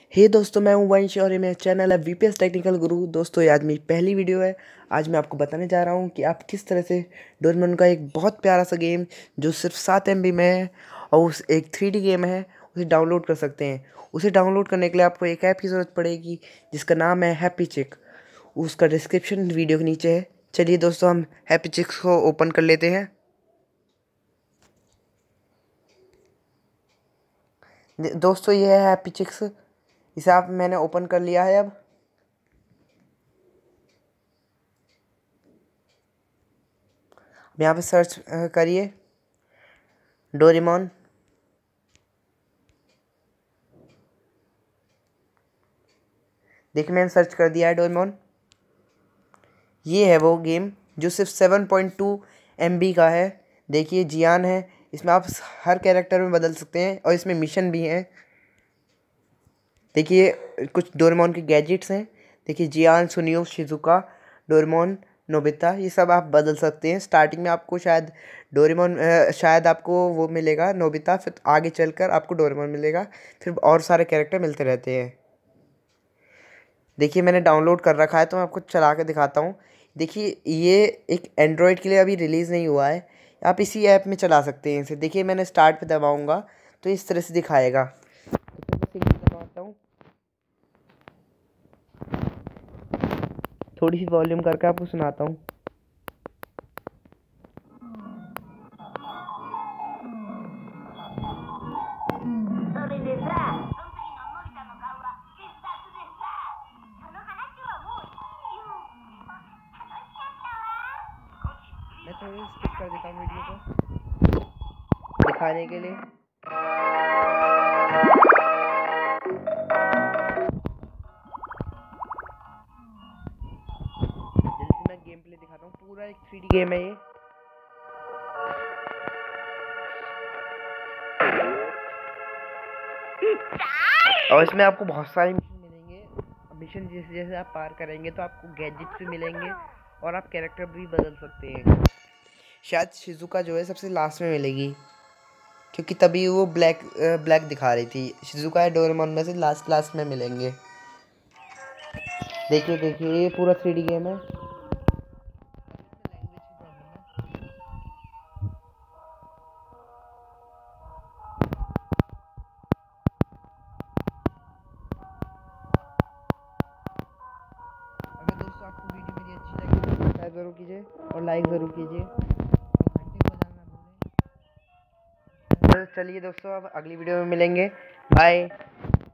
हे दोस्तों, मैं हूं वंश और ये मेरा चैनल है वीपीएस टेक्निकल गुरु। दोस्तों, ये आज मेरी पहली वीडियो है। आज मैं आपको बताने जा रहा हूं कि आप किस तरह से डोरेमोन का एक बहुत प्यारा सा गेम जो सिर्फ 7 MB में है और उस एक 3D गेम है, उसे डाउनलोड कर सकते हैं। उसे डाउनलोड करने के लिए आपको एक ऐप की ज़रूरत पड़ेगी जिसका नाम है हैप्पी चिक। उसका डिस्क्रिप्शन वीडियो के नीचे है। चलिए दोस्तों, हम हैप्पी चिक्स को ओपन कर लेते हैं। दोस्तों, ये है हैप्पी चिक्स। इसे मैंने ओपन कर लिया है। अब यहाँ पे सर्च करिए डोरेमोन। देखिए, मैंने सर्च कर दिया है डोरेमोन। ये है वो गेम जो सिर्फ 7.2 MB का है। देखिए, जियान है। इसमें आप हर कैरेक्टर में बदल सकते हैं और इसमें मिशन भी हैं। देखिए, कुछ डोरेमोन के गैजेट्स हैं। देखिए, जियान, सुनियो, शिजुका, डोरेमोन, नोबिता, ये सब आप बदल सकते हैं। स्टार्टिंग में आपको शायद डोरेमोन शायद आपको वो मिलेगा नोबिता, फिर आगे चलकर आपको डोरेमोन मिलेगा, फिर और सारे कैरेक्टर मिलते रहते हैं। देखिए, मैंने डाउनलोड कर रखा है तो मैं आपको चला के दिखाता हूँ। देखिए, ये एक एंड्रॉयड के लिए अभी रिलीज़ नहीं हुआ है। आप इसी ऐप में चला सकते हैं इसे। देखिए, मैंने स्टार्ट पे दबाऊँगा तो इस तरह से दिखाएगा। तो मैं सिंगल दबाता हूँ, थोड़ी सी वॉल्यूम करके आपको सुनाता हूँ। मैं थोड़ी स्किप कर देता हूँ वीडियो को दिखाने के लिए। जल्दी से मैं गेम प्ले दिखाता हूँ। पूरा एक 3D गेम है ये। और इसमें आपको बहुत सारे मिशन मिलेंगे। मिशन जैसे जैसे आप पार करेंगे तो आपको गैजेट्स भी मिलेंगे और आप कैरेक्टर भी बदल सकते हैं। शायद शिजुका जो है सबसे लास्ट में मिलेगी, क्योंकि तभी वो ब्लैक ब्लैक दिखा रही थी। शिजुका या डोरेमोन में से लास्ट में मिलेंगे। देखिए देखिए, ये पूरा 3D गेम है। अगर दोस्तों आपको वीडियो मेरी अच्छी लगी तो सब्सक्राइब ज़रूर कीजिए और लाइक ज़रूर कीजिए और घंटे को बजाना ना भूलें। तो चलिए दोस्तों, अब अगली वीडियो में मिलेंगे। बाय।